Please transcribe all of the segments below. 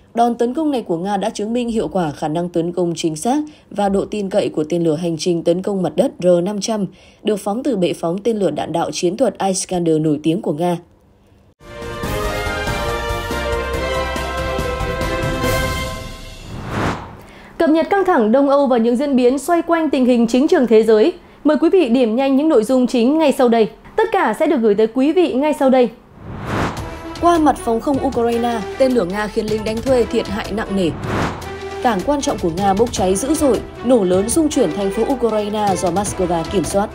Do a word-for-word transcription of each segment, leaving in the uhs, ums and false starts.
Đòn tấn công này của Nga đã chứng minh hiệu quả khả năng tấn công chính xác và độ tin cậy của tên lửa hành trình tấn công mặt đất R năm trăm, được phóng từ bệ phóng tên lửa đạn đạo chiến thuật Iskander nổi tiếng của Nga. Cập nhật căng thẳng Đông Âu và những diễn biến xoay quanh tình hình chính trường thế giới. Mời quý vị điểm nhanh những nội dung chính ngay sau đây. Tất cả sẽ được gửi tới quý vị ngay sau đây. Qua mặt phòng không Ukraine, tên lửa Nga khiến lính đánh thuê thiệt hại nặng nề. Cảng quan trọng của Nga bốc cháy dữ dội, nổ lớn rung chuyển thành phố Ukraine do Moscow kiểm soát.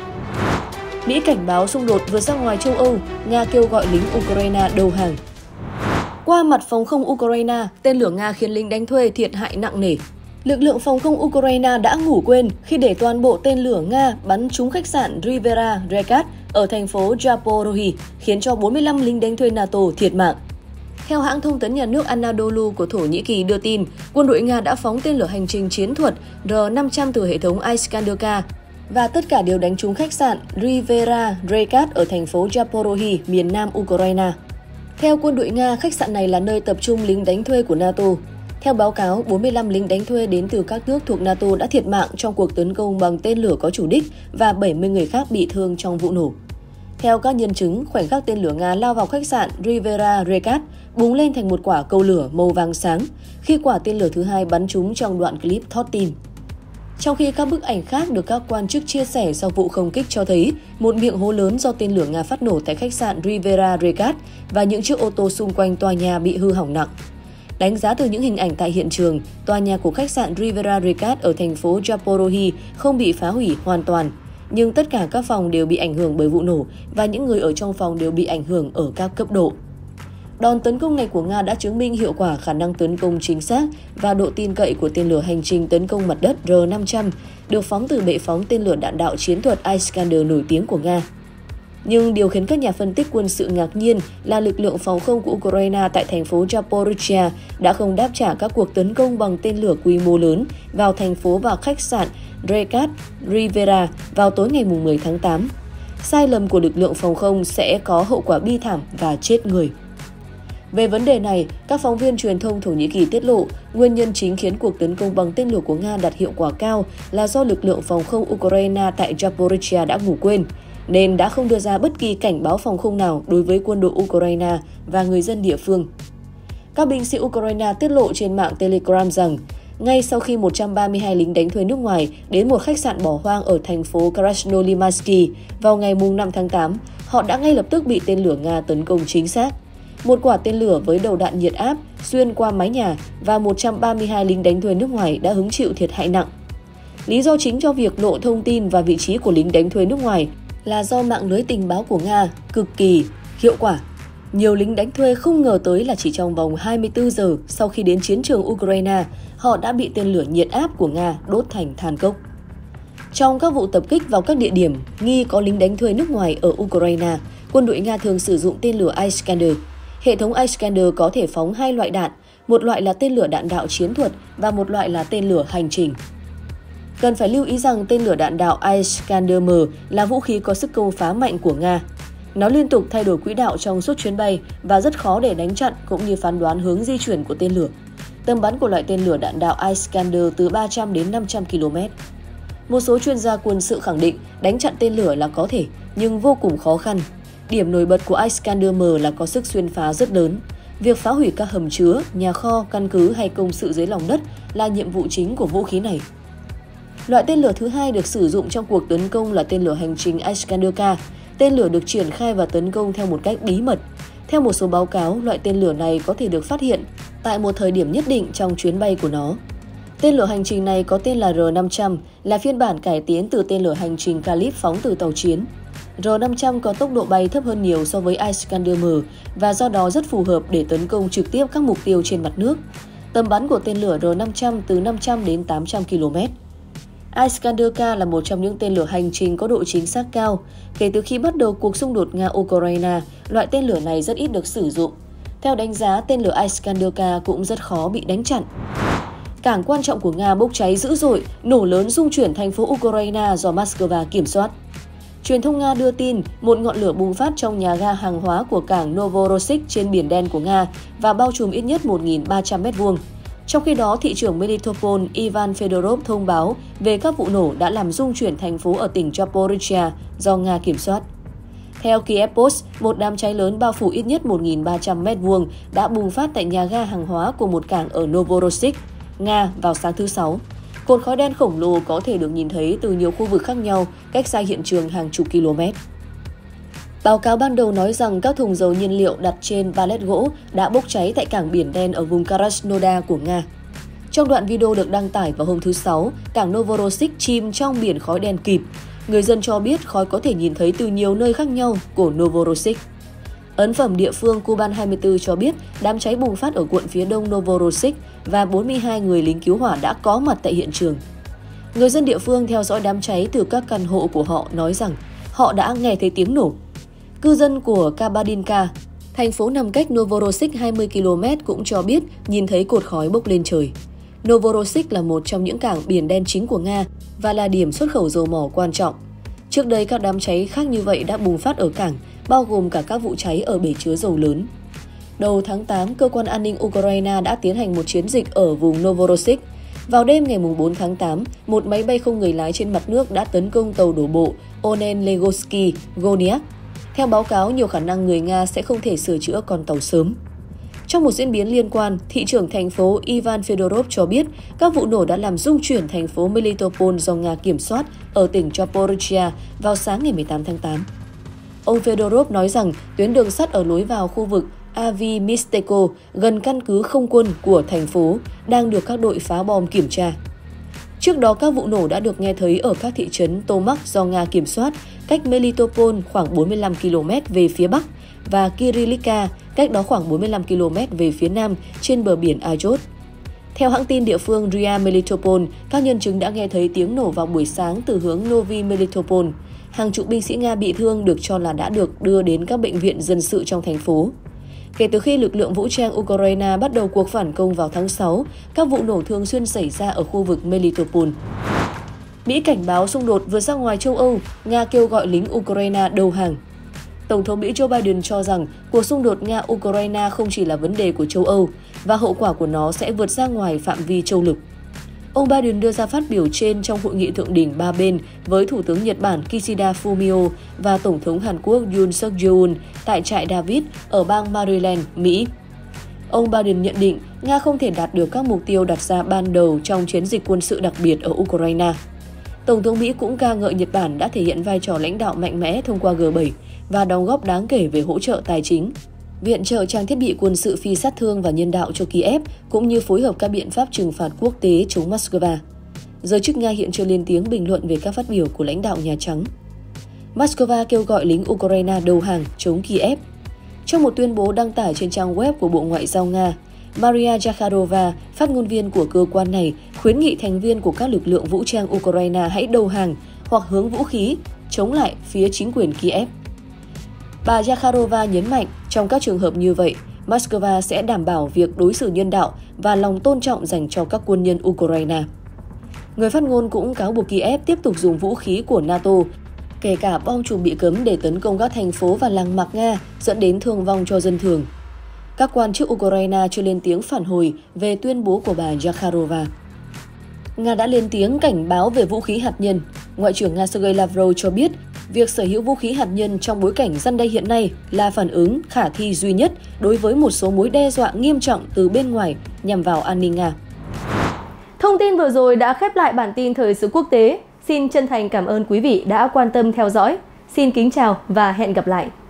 Mỹ cảnh báo xung đột vượt ra ngoài châu Âu, Nga kêu gọi lính Ukraine đầu hàng. Qua mặt phòng không Ukraine, tên lửa Nga khiến lính đánh thuê thiệt hại nặng nề. Lực lượng phòng không Ukraine đã ngủ quên khi để toàn bộ tên lửa Nga bắn trúng khách sạn Rivera Rekat ở thành phố Zaporozhye, khiến cho bốn mươi lăm lính đánh thuê NATO thiệt mạng. Theo hãng thông tấn nhà nước Anadolu của Thổ Nhĩ Kỳ đưa tin, quân đội Nga đã phóng tên lửa hành trình chiến thuật R năm trăm từ hệ thống Iskander-K và tất cả đều đánh trúng khách sạn Rivera Rekat ở thành phố Zaporozhye, miền nam Ukraine. Theo quân đội Nga, khách sạn này là nơi tập trung lính đánh thuê của NATO. Theo báo cáo, bốn mươi lăm lính đánh thuê đến từ các nước thuộc NATO đã thiệt mạng trong cuộc tấn công bằng tên lửa có chủ đích và bảy mươi người khác bị thương trong vụ nổ. Theo các nhân chứng, khoảnh khắc tên lửa Nga lao vào khách sạn Rivera Rekat bùng lên thành một quả cầu lửa màu vàng sáng khi quả tên lửa thứ hai bắn trúng trong đoạn clip thót tim. Trong khi các bức ảnh khác được các quan chức chia sẻ sau vụ không kích cho thấy một miệng hố lớn do tên lửa Nga phát nổ tại khách sạn Rivera Rekat và những chiếc ô tô xung quanh tòa nhà bị hư hỏng nặng. Đánh giá từ những hình ảnh tại hiện trường, tòa nhà của khách sạn Rivera Rekat ở thành phố Zaporozhye không bị phá hủy hoàn toàn, nhưng tất cả các phòng đều bị ảnh hưởng bởi vụ nổ và những người ở trong phòng đều bị ảnh hưởng ở các cấp độ. Đòn tấn công này của Nga đã chứng minh hiệu quả khả năng tấn công chính xác và độ tin cậy của tên lửa hành trình tấn công mặt đất R năm trăm, được phóng từ bệ phóng tên lửa đạn đạo chiến thuật Iskander nổi tiếng của Nga. Nhưng điều khiến các nhà phân tích quân sự ngạc nhiên là lực lượng phòng không của Ukraine tại thành phố Zaporizhzhia đã không đáp trả các cuộc tấn công bằng tên lửa quy mô lớn vào thành phố và khách sạn Rekat Rivera vào tối ngày mười tháng tám. Sai lầm của lực lượng phòng không sẽ có hậu quả bi thảm và chết người. Về vấn đề này, các phóng viên truyền thông Thổ Nhĩ Kỳ tiết lộ nguyên nhân chính khiến cuộc tấn công bằng tên lửa của Nga đạt hiệu quả cao là do lực lượng phòng không Ukraine tại Zaporizhzhia đã ngủ quên, nên đã không đưa ra bất kỳ cảnh báo phòng không nào đối với quân đội Ukraine và người dân địa phương. Các binh sĩ Ukraine tiết lộ trên mạng Telegram rằng, ngay sau khi một trăm ba mươi hai lính đánh thuê nước ngoài đến một khách sạn bỏ hoang ở thành phố Krasnolimansky vào ngày năm tháng tám, họ đã ngay lập tức bị tên lửa Nga tấn công chính xác. Một quả tên lửa với đầu đạn nhiệt áp xuyên qua mái nhà và một trăm ba mươi hai lính đánh thuê nước ngoài đã hứng chịu thiệt hại nặng. Lý do chính cho việc lộ thông tin và vị trí của lính đánh thuê nước ngoài là do mạng lưới tình báo của Nga cực kỳ hiệu quả. Nhiều lính đánh thuê không ngờ tới là chỉ trong vòng hai mươi tư giờ sau khi đến chiến trường Ukraine, họ đã bị tên lửa nhiệt áp của Nga đốt thành than cốc. Trong các vụ tập kích vào các địa điểm nghi có lính đánh thuê nước ngoài ở Ukraine, quân đội Nga thường sử dụng tên lửa Iskander. Hệ thống Iskander có thể phóng hai loại đạn, một loại là tên lửa đạn đạo chiến thuật và một loại là tên lửa hành trình. Cần phải lưu ý rằng tên lửa đạn đạo Iskander-M là vũ khí có sức công phá mạnh của Nga. Nó liên tục thay đổi quỹ đạo trong suốt chuyến bay và rất khó để đánh chặn cũng như phán đoán hướng di chuyển của tên lửa. Tầm bắn của loại tên lửa đạn đạo Iskander từ ba trăm đến năm trăm ki lô mét. Một số chuyên gia quân sự khẳng định đánh chặn tên lửa là có thể, nhưng vô cùng khó khăn. Điểm nổi bật của Iskander-M là có sức xuyên phá rất lớn. Việc phá hủy các hầm chứa, nhà kho, căn cứ hay công sự dưới lòng đất là nhiệm vụ chính của vũ khí này. Loại tên lửa thứ hai được sử dụng trong cuộc tấn công là tên lửa hành trình Iskander-K. Tên lửa được triển khai và tấn công theo một cách bí mật. Theo một số báo cáo, loại tên lửa này có thể được phát hiện tại một thời điểm nhất định trong chuyến bay của nó. Tên lửa hành trình này có tên là R năm trăm, là phiên bản cải tiến từ tên lửa hành trình Kalib phóng từ tàu chiến. R năm trăm có tốc độ bay thấp hơn nhiều so với Iskander-M và do đó rất phù hợp để tấn công trực tiếp các mục tiêu trên mặt nước. Tầm bắn của tên lửa R năm trăm từ năm trăm đến tám trăm ki lô mét. Iskander-K là một trong những tên lửa hành trình có độ chính xác cao. Kể từ khi bắt đầu cuộc xung đột Nga-Ukraine, loại tên lửa này rất ít được sử dụng. Theo đánh giá, tên lửa Iskander-K cũng rất khó bị đánh chặn. Cảng quan trọng của Nga bốc cháy dữ dội, nổ lớn rung chuyển thành phố Ukraine do Moscow kiểm soát. Truyền thông Nga đưa tin một ngọn lửa bùng phát trong nhà ga hàng hóa của cảng Novorossiysk trên Biển Đen của Nga và bao trùm ít nhất một nghìn ba trăm mét vuông. Trong khi đó, thị trưởng Melitopol Ivan Fedorov thông báo về các vụ nổ đã làm rung chuyển thành phố ở tỉnh Zaporizhzhia do Nga kiểm soát. Theo Kiev Post, một đám cháy lớn bao phủ ít nhất một nghìn ba trăm mét vuông đã bùng phát tại nhà ga hàng hóa của một cảng ở Novorossiysk, Nga vào sáng thứ Sáu. Cột khói đen khổng lồ có thể được nhìn thấy từ nhiều khu vực khác nhau, cách xa hiện trường hàng chục km. Báo cáo ban đầu nói rằng các thùng dầu nhiên liệu đặt trên pallet gỗ đã bốc cháy tại cảng Biển Đen ở vùng Krasnodar của Nga. Trong đoạn video được đăng tải vào hôm thứ Sáu, cảng Novorossiysk chìm trong biển khói đen kịt. Người dân cho biết khói có thể nhìn thấy từ nhiều nơi khác nhau của Novorossiysk. Ấn phẩm địa phương Kuban hai mươi tư cho biết đám cháy bùng phát ở quận phía đông Novorossiysk và bốn mươi hai người lính cứu hỏa đã có mặt tại hiện trường. Người dân địa phương theo dõi đám cháy từ các căn hộ của họ nói rằng họ đã nghe thấy tiếng nổ. Cư dân của Kabardinka, thành phố nằm cách Novorossiysk hai mươi ki lô mét cũng cho biết nhìn thấy cột khói bốc lên trời. Novorossiysk là một trong những cảng biển đen chính của Nga và là điểm xuất khẩu dầu mỏ quan trọng. Trước đây các đám cháy khác như vậy đã bùng phát ở cảng, bao gồm cả các vụ cháy ở bể chứa dầu lớn. Đầu tháng tám, cơ quan an ninh Ukraine đã tiến hành một chiến dịch ở vùng Novorossiysk. Vào đêm ngày bốn tháng tám, một máy bay không người lái trên mặt nước đã tấn công tàu đổ bộ Onen-Legosky Goniak. Theo báo cáo, nhiều khả năng người Nga sẽ không thể sửa chữa con tàu sớm. Trong một diễn biến liên quan, thị trưởng thành phố Ivan Fedorov cho biết các vụ nổ đã làm rung chuyển thành phố Melitopol do Nga kiểm soát ở tỉnh Zaporizhzhia vào sáng ngày mười tám tháng tám. Ông Fedorov nói rằng tuyến đường sắt ở lối vào khu vực Avimisteko gần căn cứ không quân của thành phố đang được các đội phá bom kiểm tra. Trước đó, các vụ nổ đã được nghe thấy ở các thị trấn Tomak do Nga kiểm soát, cách Melitopol khoảng bốn mươi lăm ki lô mét về phía bắc, và Kirilivka, cách đó khoảng bốn mươi lăm ki lô mét về phía nam trên bờ biển Azov. Theo hãng tin địa phương rê i a Melitopol, các nhân chứng đã nghe thấy tiếng nổ vào buổi sáng từ hướng Novi Melitopol. Hàng chục binh sĩ Nga bị thương được cho là đã được đưa đến các bệnh viện dân sự trong thành phố. Kể từ khi lực lượng vũ trang Ukraine bắt đầu cuộc phản công vào tháng sáu, các vụ nổ thường xuyên xảy ra ở khu vực Melitopol. Mỹ cảnh báo xung đột vượt ra ngoài châu Âu, Nga kêu gọi lính Ukraine đầu hàng. Tổng thống Mỹ Joe Biden cho rằng cuộc xung đột Nga-Ukraine không chỉ là vấn đề của châu Âu và hậu quả của nó sẽ vượt ra ngoài phạm vi châu lục. Ông Biden đưa ra phát biểu trên trong hội nghị thượng đỉnh ba bên với Thủ tướng Nhật Bản Kishida Fumio và Tổng thống Hàn Quốc Yoon suk yeol tại trại David ở bang Maryland, Mỹ. Ông Biden nhận định Nga không thể đạt được các mục tiêu đặt ra ban đầu trong chiến dịch quân sự đặc biệt ở Ukraine. Tổng thống Mỹ cũng ca ngợi Nhật Bản đã thể hiện vai trò lãnh đạo mạnh mẽ thông qua G bảy và đóng góp đáng kể về hỗ trợ tài chính, viện trợ trang thiết bị quân sự phi sát thương và nhân đạo cho Kiev, cũng như phối hợp các biện pháp trừng phạt quốc tế chống Moscow. Giới chức Nga hiện chưa lên tiếng bình luận về các phát biểu của lãnh đạo Nhà Trắng. Moscow kêu gọi lính Ukraine đầu hàng chống Kiev. Trong một tuyên bố đăng tải trên trang web của Bộ Ngoại giao Nga, Maria Zakharova, phát ngôn viên của cơ quan này, khuyến nghị thành viên của các lực lượng vũ trang Ukraine hãy đầu hàng hoặc hướng vũ khí, chống lại phía chính quyền Kiev. Bà Zakharova nhấn mạnh, trong các trường hợp như vậy, Moscow sẽ đảm bảo việc đối xử nhân đạo và lòng tôn trọng dành cho các quân nhân Ukraine. Người phát ngôn cũng cáo buộc Kiev tiếp tục dùng vũ khí của NATO, kể cả bom chùm bị cấm để tấn công các thành phố và làng mạc Nga, dẫn đến thương vong cho dân thường. Các quan chức Ukraine chưa lên tiếng phản hồi về tuyên bố của bà Zakharova. Nga đã lên tiếng cảnh báo về vũ khí hạt nhân. Ngoại trưởng Nga Sergei Lavrov cho biết việc sở hữu vũ khí hạt nhân trong bối cảnh răn đe hiện nay là phản ứng khả thi duy nhất đối với một số mối đe dọa nghiêm trọng từ bên ngoài nhằm vào an ninh Nga. Thông tin vừa rồi đã khép lại bản tin thời sự quốc tế. Xin chân thành cảm ơn quý vị đã quan tâm theo dõi. Xin kính chào và hẹn gặp lại.